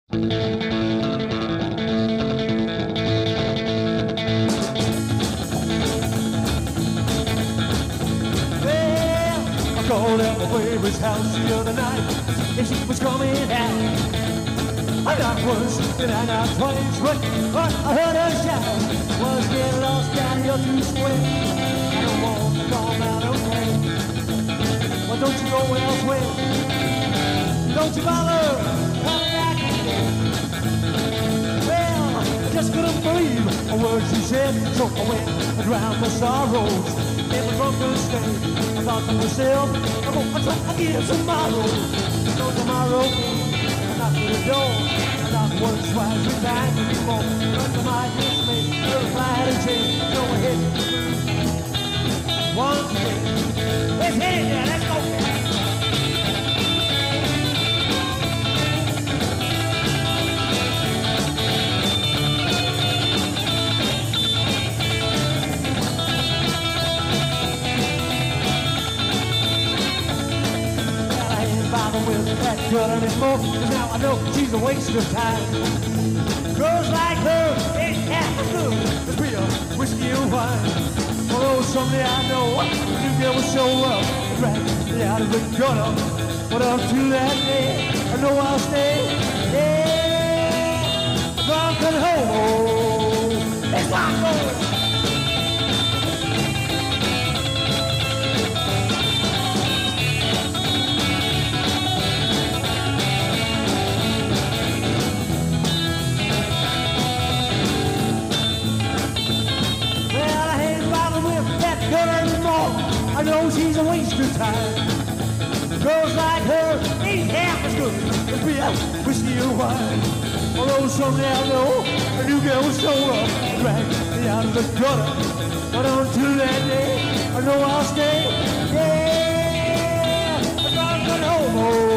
I called at my baby's house the other night, and she was coming out. I not once, and I not twice, but I heard her shout, was getting lost down here to square. I don't want to come out okay. Well, don't you go elsewhere? Don't you bother coming back again? Well, I just couldn't believe a word she said, so I went and drowned my sorrows in the drunken state. I thought to myself, I'm gonna try again tomorrow. So tomorrow came, I knocked at the door. I knocked once, twice, three times before. But the mic is me, the flight and change, go ahead. Once again, let's hit it now, let's go. With that girl anymore, cause now I know she's a waste of time. Girls like her ain't half as good as beer, whiskey and wine. Although someday I know you girl will show up and drag me out of the gutter. But up to that day, I know I'll stay. Yeah, drunken homo. It's like going. I know she's a waste of time. Girls like her ain't half as good as beer, whiskey and wine. Although someday I'll know a new girl will show up and drag me out of the gutter. But until that day, I know I'll stay. Yeah, a drunken homo.